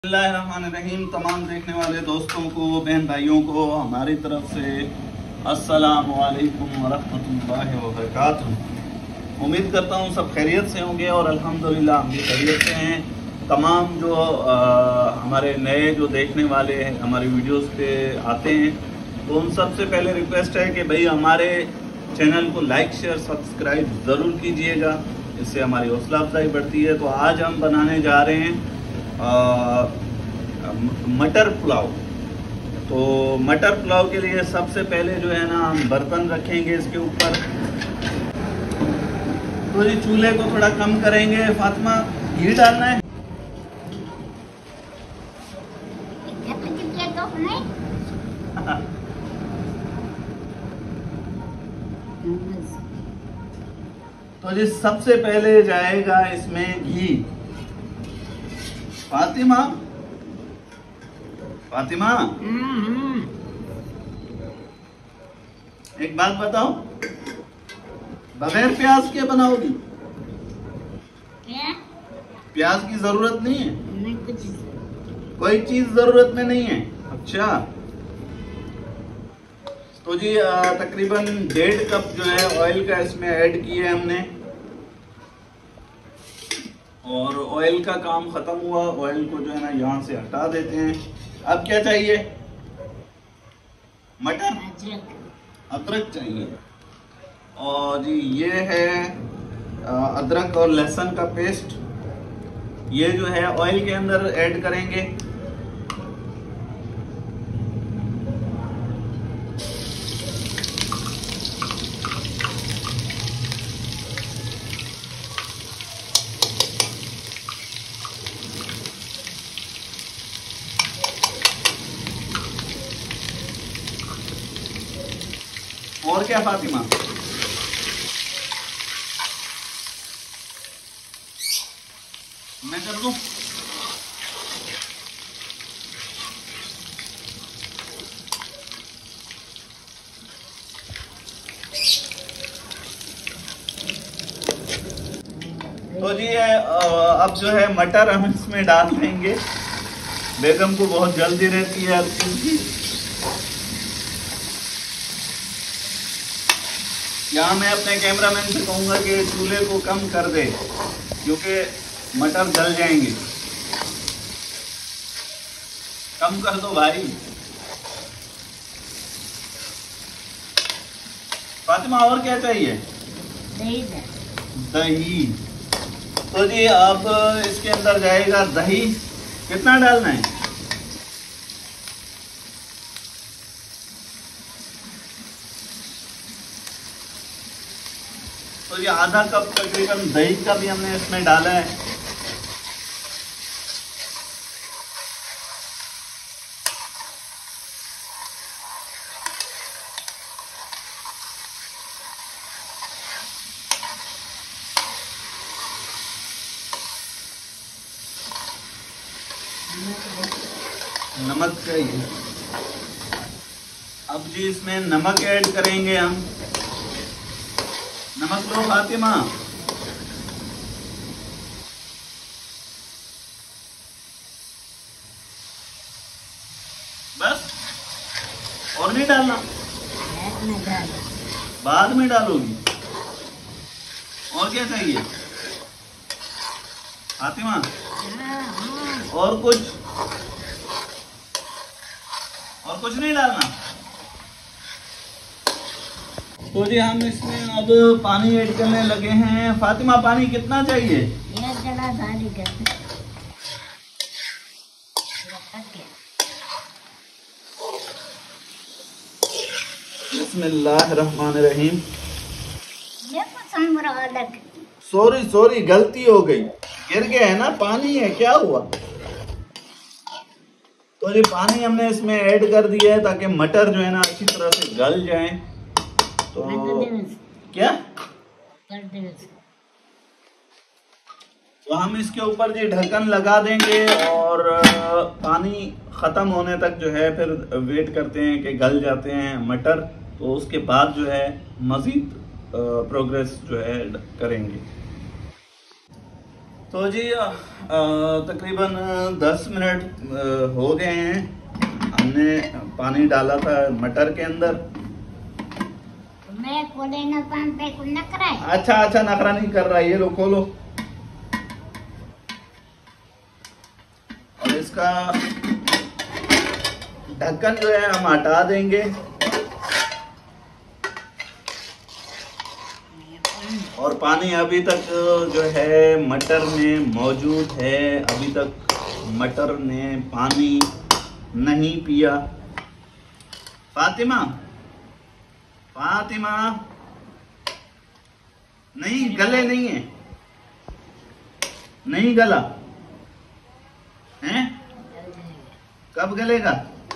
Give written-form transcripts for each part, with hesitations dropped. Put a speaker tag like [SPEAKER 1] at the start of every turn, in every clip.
[SPEAKER 1] बिस्मिल्लाहिर्रहमानिर्रहीम। तमाम देखने वाले दोस्तों को, बहन भाइयों को हमारी तरफ से अस्सलामु अलैकुम वरहमतुल्लाहि वबरकातुहू। उम्मीद करता हूँ सब खैरियत से होंगे और अल्हम्दुलिल्लाह हम भी खैरियत से हैं। तमाम जो हमारे नए जो देखने वाले हैं हमारी वीडियोस पे आते हैं, तो उन सबसे पहले रिक्वेस्ट है कि भाई हमारे चैनल को लाइक शेयर सब्सक्राइब ज़रूर कीजिएगा, इससे हमारी हौसला अफजाई बढ़ती है। तो आज हम बनाने जा रहे हैं मटर पुलाव। तो मटर पुलाव के लिए सबसे पहले जो है ना हम बर्तन रखेंगे इसके ऊपर। तो ये चूल्हे को थोड़ा कम करेंगे। फातिमा, घी डालना है। तो जी सबसे पहले जाएगा इसमें घी। फातिमा, फातिमा, एक बात बताओ, बगैर प्याज के बनाओगी?
[SPEAKER 2] क्या?
[SPEAKER 1] प्याज की जरूरत नहीं है?
[SPEAKER 2] नहीं, कुछ
[SPEAKER 1] कोई चीज जरूरत में नहीं है। अच्छा, तो जी तकरीबन 1.5 कप जो है ऑयल का इसमें ऐड किया है हमने। और ऑयल का काम खत्म हुआ, ऑयल को जो है ना यहाँ से हटा देते हैं। अब क्या चाहिए? मटर, अदरक चाहिए। और जी ये है अदरक और लहसुन का पेस्ट, ये जो है ऑयल के अंदर ऐड करेंगे। और क्या फातिमा? मैं कर दूं? तो जी अब जो है मटर हम इसमें डाल देंगे। बेगम को बहुत जल्दी रहती है हर चीज की। यहाँ मैं अपने कैमरामैन से कहूँगा कि चूल्हे को कम कर दे, क्योंकि मटर जल जाएंगे। कम कर दो भाई। फातिमा, और क्या चाहिए?
[SPEAKER 2] दही।
[SPEAKER 1] दही। तो जी अब इसके अंदर जाएगा दही। कितना डालना है? तो ये आधा कप तकरीबन दही का भी हमने इसमें डाला है। नमक चाहिए। अब जी इसमें नमक ऐड करेंगे हम। नमक लो फातिमा। बस, और नहीं डालना? बाद में डालोगी। और क्या चाहिए फातिमा? और कुछ? और कुछ नहीं डालना? तो जी हम इसमें अब पानी ऐड करने लगे हैं। फातिमा, पानी कितना चाहिए? बिस्मिल्लाहिर्रहमानिर्रहीम। सॉरी, गलती हो गई, गिर गया है ना, पानी है। क्या हुआ? तो जी पानी हमने इसमें ऐड कर दिया है ताकि मटर जो है ना अच्छी तरह से गल जाए। तो क्या? तो हम इसके ऊपर जी ढक्कन लगा देंगे और पानी ख़त्म होने तक जो है फिर वेट करते हैं कि गल जाते हैं मटर। तो उसके बाद जो है मज़ीद प्रोग्रेस जो है करेंगे। तो जी तकरीबन 10 मिनट हो गए हैं। हमने पानी डाला था मटर के अंदर।
[SPEAKER 2] मैं खोले ना पान पे कुछ नखरा है।
[SPEAKER 1] अच्छा नखरा नहीं कर रहा, ये लो खोलो। और इसका ढक्कन जो है हम हटा देंगे। और पानी अभी तक जो है मटर में मौजूद है, अभी तक मटर ने पानी नहीं पिया। फातिमा नहीं, गले नहीं है, नहीं गला है। कब गलेगा?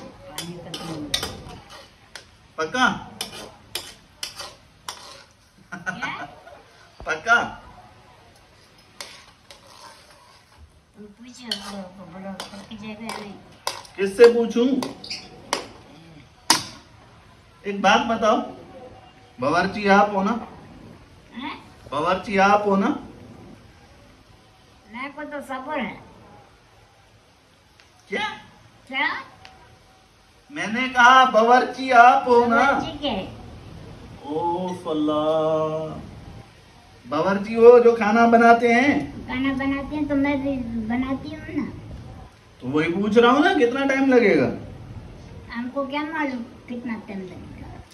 [SPEAKER 1] पक्का? पक्का? किससे पूछूं? एक बात बताओ, बावर्ची आप हो ना? बावर्ची आप हो ना?
[SPEAKER 2] मेरे को तो सब्र है।
[SPEAKER 1] क्या? मैंने कहा बावर्ची आप हो ना? ओह अल्लाह, बावर्ची वो जो खाना बनाते हैं।
[SPEAKER 2] खाना बनाते हैं तो मैं भी बनाती हूँ ना।
[SPEAKER 1] तो वही पूछ रहा हूँ ना, कितना टाइम लगेगा?
[SPEAKER 2] हमको क्या मालूम कितना टाइम लगेगा।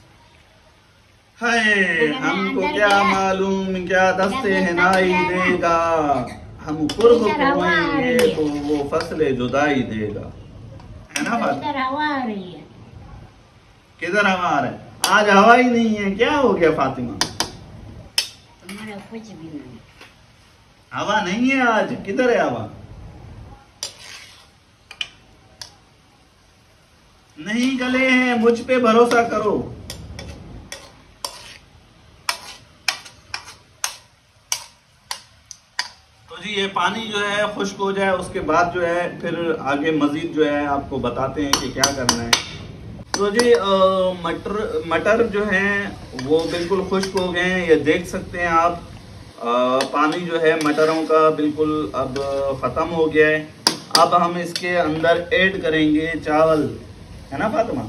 [SPEAKER 1] हाय, हमको क्या मालूम क्या दस्ते हिनाई देगा, हम कुर्ब कमाएंगे तो वो फसले जुदाई देगा, है ना बात?
[SPEAKER 2] इधर हवा आ रही है।
[SPEAKER 1] किधर हवा आ रहा है? आज हवा ही नहीं है, क्या हो गया फातिमा?
[SPEAKER 2] तुम्हारा कुछ भी नहीं।
[SPEAKER 1] हवा नहीं है आज, किधर है हवा? नहीं गले हैं, मुझ पे भरोसा करो। तो जी ये पानी जो है खुश्क हो जाए, उसके बाद जो है फिर आगे मजीद जो है आपको बताते हैं कि क्या करना है। तो जी मटर जो हैं वो बिल्कुल खुश्क हो गए हैं, ये देख सकते हैं आप। पानी जो है मटरों का बिल्कुल अब ख़त्म हो गया है। अब हम इसके अंदर ऐड करेंगे चावल, है ना फातिमा?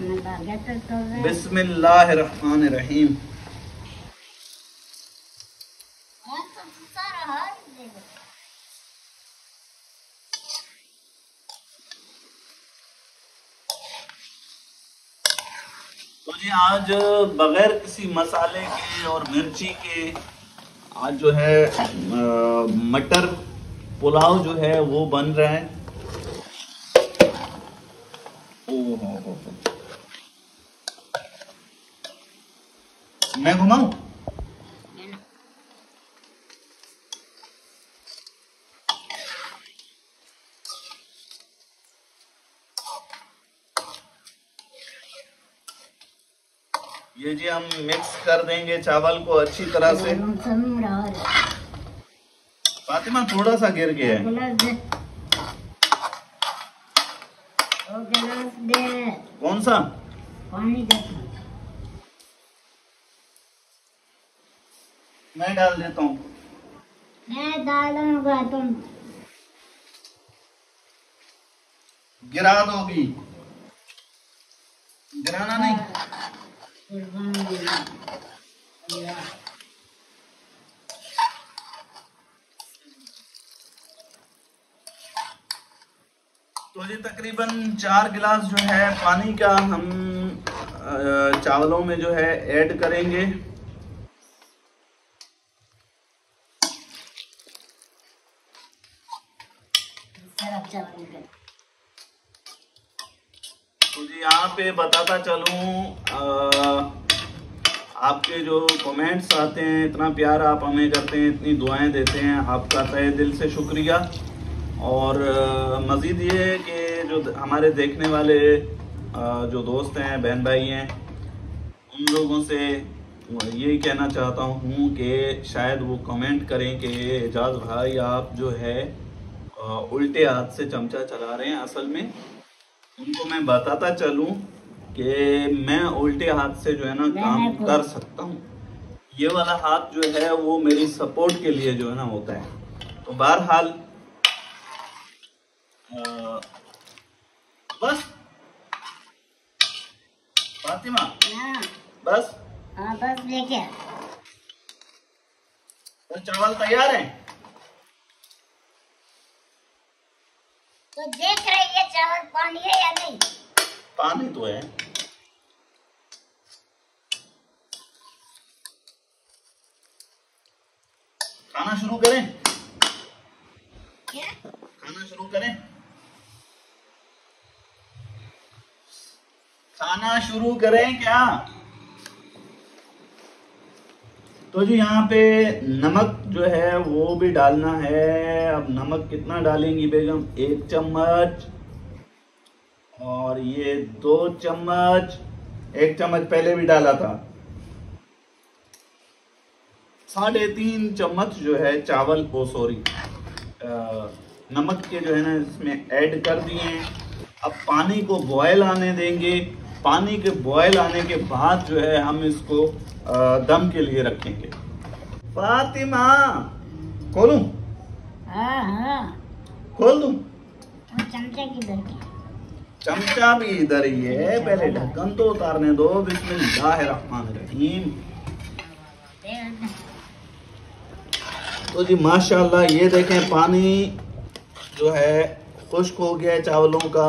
[SPEAKER 1] बिस्मिल्लाहिर्रहमानिर्रहीम। तो जी आज बगैर किसी मसाले के और मिर्ची के आज जो है मटर पुलाव जो है वो बन रहा है। ओहो, मैं घुमाऊं? ये जी हम मिक्स कर देंगे चावल को अच्छी तरह से। फातिमा थोड़ा सा गिर गया है। कौन सा?
[SPEAKER 2] पानी दे।
[SPEAKER 1] मैं डाल देता हूँ।
[SPEAKER 2] मैं डालूंगा, तुम
[SPEAKER 1] गिरा दोगी? गिराना नहीं। तो जी तकरीबन 4 गिलास जो है पानी का हम चावलों में जो है ऐड करेंगे। तो जी यहाँ पे बताता चलूँ, आपके जो कमेंट्स आते हैं, इतना प्यार आप हमें करते हैं, इतनी दुआएं देते हैं, आपका तहे दिल से शुक्रिया। और मज़ीद ये कि जो हमारे देखने वाले जो दोस्त हैं, बहन भाई हैं, उन लोगों से यही कहना चाहता हूँ कि शायद वो कमेंट करें कि एजाज भाई आप जो है उल्टे हाथ से चमचा चला रहे हैं। असल में उनको मैं बताता चलूँ कि मैं उल्टे हाथ से जो है ना काम कर सकता हूँ। ये वाला हाथ जो है वो मेरी सपोर्ट के लिए जो है ना होता है। तो बहरहाल बस फातिमा,
[SPEAKER 2] हाँ
[SPEAKER 1] बस
[SPEAKER 2] हाँ बस लेके आ।
[SPEAKER 1] तो चावल तैयार है।
[SPEAKER 2] तो देख रही है चावल पानी है या नहीं?
[SPEAKER 1] पानी तो है। खाना शुरू करें?
[SPEAKER 2] क्या?
[SPEAKER 1] खाना शुरू करें? खाना शुरू करें क्या? तो जी यहाँ पे नमक जो है वो भी डालना है। अब नमक कितना डालेंगी बेगम? 1 चम्मच, और ये 2 चम्मच। 1 चम्मच पहले भी डाला था। 3.5 चम्मच जो है चावल को, सॉरी, नमक के जो है ना इसमें ऐड कर दिए हैं। अब पानी को बॉयल आने देंगे। पानी के बॉयल आने के बाद जो है हम इसको दम के लिए रखेंगे। फातिमा, खोलूं?
[SPEAKER 2] हाँ हाँ
[SPEAKER 1] खोल दूं?
[SPEAKER 2] वो चमचे की दरकी।
[SPEAKER 1] चमचा भी इधर ही है, पहले ढक्कन तो उतारने दो। बिस्मिल्लाहिर्रहमानिर्रहीम। तो जी माशाल्लाह ये देखें पानी जो है खुश्क हो गया है चावलों का।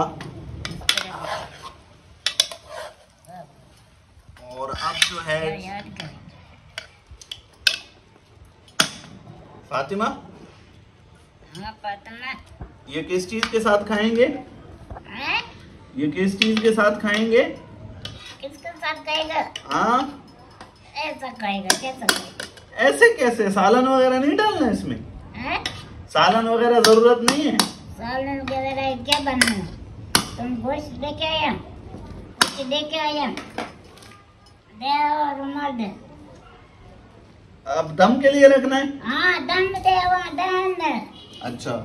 [SPEAKER 1] और अब जो है फातिमा,
[SPEAKER 2] हाँ फातिमा,
[SPEAKER 1] ये किस चीज के साथ खाएंगे?
[SPEAKER 2] हैं?
[SPEAKER 1] ये किस चीज के साथ खाएंगे?
[SPEAKER 2] किसके साथ खाएगा?
[SPEAKER 1] हाँ
[SPEAKER 2] ऐसा खाएगा, कैसा खाएगा?
[SPEAKER 1] ऐसे कैसे? सालन वगैरह नहीं डालना इसमें?
[SPEAKER 2] हैं?
[SPEAKER 1] सालन वगैरह जरूरत नहीं है।
[SPEAKER 2] सालन वगैरह क्या बनना है? तुम गोश्त लेके आया, कुछ लेके आया, दे और रुमाल दे।
[SPEAKER 1] अब दम के लिए रखना है?
[SPEAKER 2] हाँ दम दे, वहाँ दम दे।
[SPEAKER 1] अच्छा,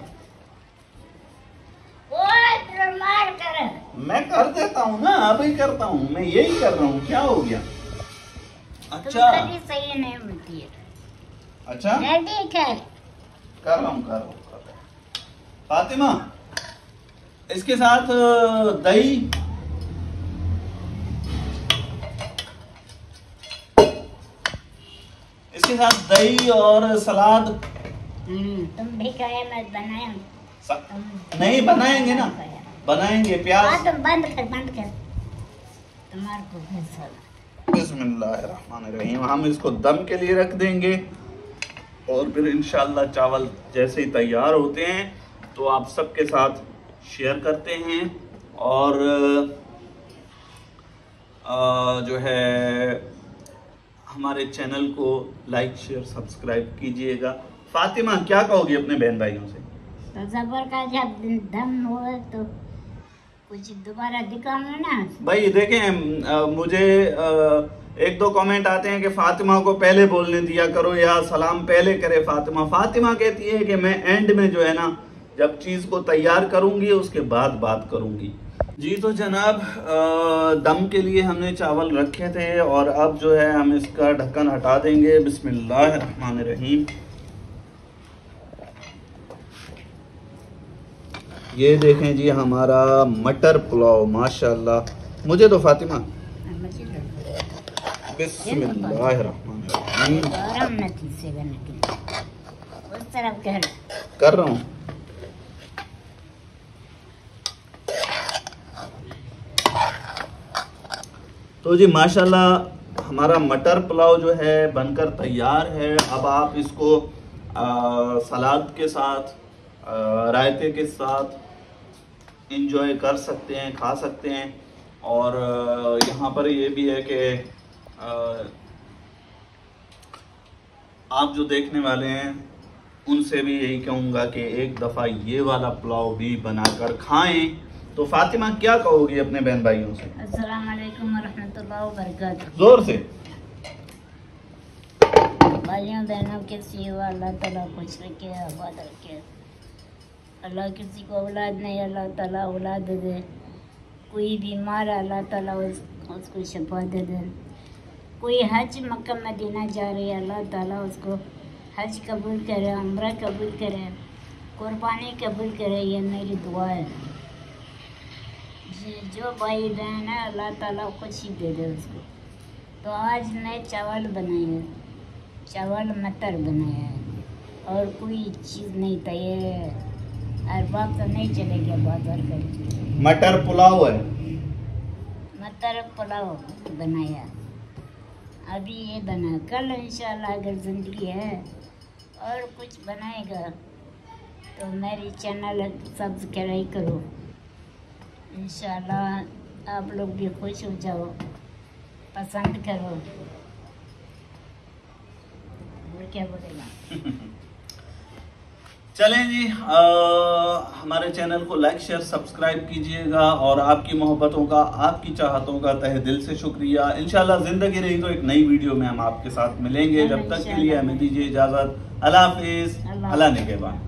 [SPEAKER 2] वो रुमाल कर।
[SPEAKER 1] मैं कर देता हूँ ना, अभी करता हूँ, मैं यही कर रहा हूँ, क्या हो गया? अच्छा
[SPEAKER 2] कभी सही नहीं मिलती है।
[SPEAKER 1] अच्छा,
[SPEAKER 2] रेडी
[SPEAKER 1] कर रहा हूँ फातिमा, इसके साथ दही, इसके साथ दही और सलाद।
[SPEAKER 2] तुम भी खाया, मैं बनाया।
[SPEAKER 1] नहीं बनाएंगे ना, बनाएंगे। प्याज,
[SPEAKER 2] हाँ तुम बंद कर तुम्हारे को भैंसा।
[SPEAKER 1] बिस्मिल्लाहिर्रहमानिर्रहीम। हम इसको दम के लिए रख देंगे और फिर इंशाल्लाह चावल जैसे ही तैयार होते हैं तो आप सबके साथ शेयर करते हैं। और जो है हमारे चैनल को लाइक शेयर सब्सक्राइब कीजिएगा। फातिमा क्या कहोगी अपने बहन भाइयों से?
[SPEAKER 2] तो जबर का जब दम हो तो कुछ दोबारा दिखाऊंगा ना
[SPEAKER 1] भाई। देखें मुझे 1-2 कमेंट आते हैं कि फातिमा को पहले बोलने दिया करो या सलाम पहले करे फातिमा। फातिमा कहती है कि मैं एंड में जो है ना जब चीज को तैयार करूंगी उसके बाद बात करूंगी। जी तो जनाब दम के लिए हमने चावल रखे थे और अब जो है हम इसका ढक्कन हटा देंगे। बिस्मिल्लाहिर्रहमानिर्रहीम। ये देखें जी हमारा मटर पुलाव माशाल्लाह। मुझे तो फातिमा बिस्मिल्लाहिर्रहमानिर्रहीम कर रहा हूँ। तो जी माशाल्लाह हमारा मटर पुलाव जो है बनकर तैयार है। अब आप इसको सलाद के साथ, रायते के साथ इंजॉय कर सकते हैं, खा सकते हैं। और यहाँ पर ये भी है कि आप जो देखने वाले हैं उनसे भी यही कहूँगा कि एक दफ़ा ये वाला पुलाव भी बनाकर खाएं। तो फातिमा क्या कहोगी अपने बहन भाइयों से?
[SPEAKER 2] अस्सलाम वालेकुम रहमतुल्लाहि व बरकातहू।
[SPEAKER 1] जोर से।
[SPEAKER 2] भाइयों बहनों के सिवा अल्लाह ताला खुश रखे, आबाद रखे। अल्लाह किसी को औलाद नहीं, अल्लाह ताला औलाद दे दे। कोई बीमार है अल्लाह ताला उसको शफा दे दे। कोई हज मक्का मदीना जा रही है अल्लाह ताला उसको हज कबूल करे, उम्रा कबूल करे। कुर्बानी कबूल करे, ये मेरी दुआ है। जो भाई बहन है अल्लाह ताला कुछ ही दे दे उसको। तो आज मैं चावल बनाए हैं, चावल मटर बनाया है और कोई चीज़ नहीं था। ये अरबाब तो नहीं चलेगा बाजार कर।
[SPEAKER 1] मटर पुलाव है,
[SPEAKER 2] मटर पुलाव बनाया अभी, ये बना। कल इंशाल्लाह अगर ज़िंदगी है और कुछ बनाएगा तो मेरी चैनल सब्सक्राइब करो। इंशाल्लाह आप लोग भी खुश हो जाओ, पसंद करो। और क्या बोलेगा।
[SPEAKER 1] चलें जी, हमारे चैनल को लाइक शेयर सब्सक्राइब कीजिएगा और आपकी मोहब्बतों का, आपकी चाहतों का तहे दिल से शुक्रिया। इंशाल्लाह जिंदगी रही तो एक नई वीडियो में हम आपके साथ मिलेंगे। जब तक के लिए हमें दीजिए इजाजत। अल्लाह हाफिज, अल्लाह निगहबान।